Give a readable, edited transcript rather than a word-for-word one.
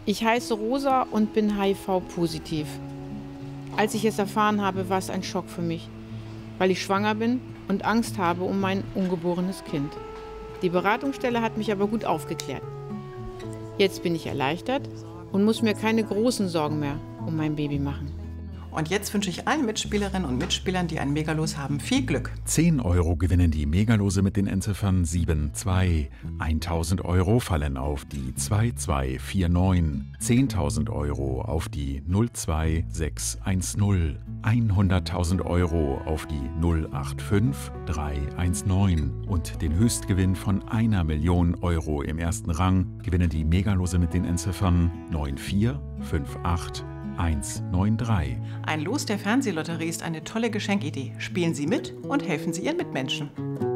Ich heiße Rosa und bin HIV-positiv. Als ich es erfahren habe, war es ein Schock für mich, weil ich schwanger bin und Angst habe um mein ungeborenes Kind. Die Beratungsstelle hat mich aber gut aufgeklärt. Jetzt bin ich erleichtert und muss mir keine großen Sorgen mehr um mein Baby machen. Und jetzt wünsche ich allen Mitspielerinnen und Mitspielern, die ein Megalos haben, viel Glück. 10 Euro gewinnen die Megalose mit den Endziffern 72. 1.000 Euro fallen auf die 2249. 10.000 Euro auf die 02610. 100.000 Euro auf die 085319. Und den Höchstgewinn von 1 Million Euro im ersten Rang gewinnen die Megalose mit den Endziffern 9458. 193. Ein Los der Fernsehlotterie ist eine tolle Geschenkidee. Spielen Sie mit und helfen Sie Ihren Mitmenschen.